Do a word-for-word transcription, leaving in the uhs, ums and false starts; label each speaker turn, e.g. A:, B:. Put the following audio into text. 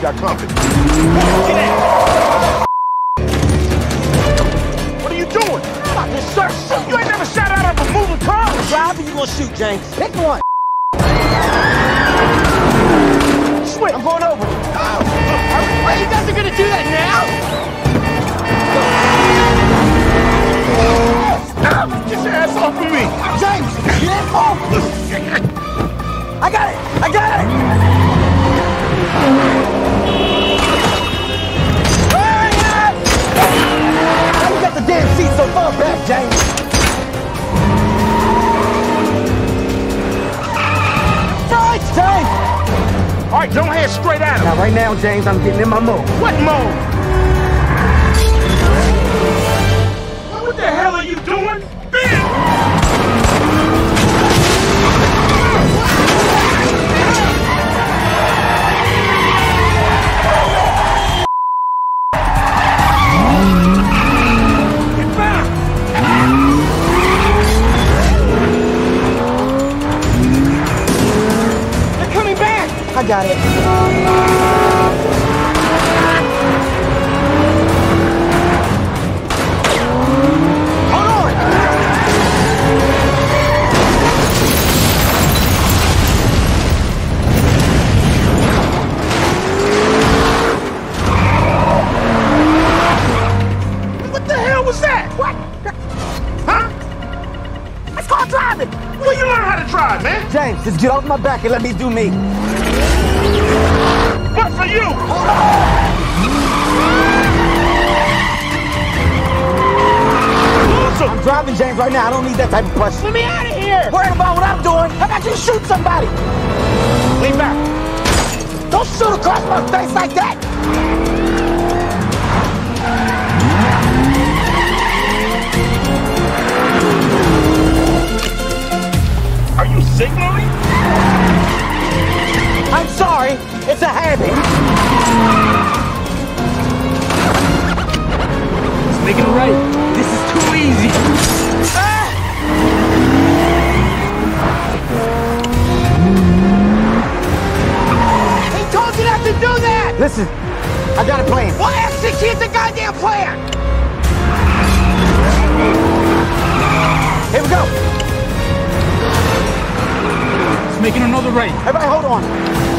A: got company.
B: Get out!
A: What are you doing?
B: I'm just search.
A: You ain't never shot out of a moving car.
B: Drive, you gonna shoot, James. Pick one.
A: Switch.
B: I'm going over.
A: Oh.
B: Wait, you guys are gonna do that now?
A: Stop! Get your ass off of me!
B: James, you didn't fall. I got it. I got it. How you got the damn seat so far back, James? Right, James.
A: All right, don't head straight at him.
B: Now, right now, James, I'm getting in my mode.
A: What mode? What the hell are you doing?
B: I got it. Hold on!
A: What the hell was that?
B: What?
A: Huh?
B: It's called driving!
A: Where you learn how to drive, man?
B: James, just get off my back and let me do me.
A: What for you?
B: I'm driving, James, right now. I don't need that type of pressure.
A: Let me out of here!
B: Worried about what I'm doing? How about you shoot somebody?
A: Lean back.
B: Don't shoot across my face like that!
A: Are you signaling?
B: I'm sorry. It's a habit.
C: Let's make it right. This is too easy.
B: Ah! He told you not to do that! Listen, I got a plan. Well, execute the goddamn plan! Here we go.
C: Let's make it another right.
B: Everybody hold on.